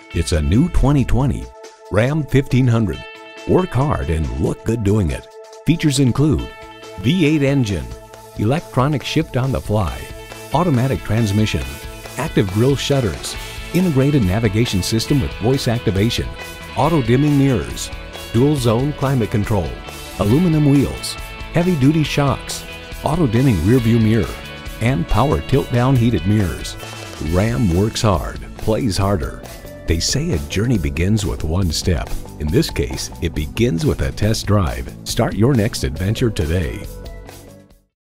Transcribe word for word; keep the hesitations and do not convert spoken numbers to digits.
It's a new twenty twenty Ram fifteen hundred. Work hard and look good doing it. Features include V eight engine, electronic shift on the fly, automatic transmission, active grille shutters, integrated navigation system with voice activation, auto dimming mirrors, dual zone climate control, aluminum wheels, heavy duty shocks, auto dimming rear view mirror, and power tilt down heated mirrors. Ram works hard, plays harder. They say a journey begins with one step. In this case, it begins with a test drive. Start your next adventure today.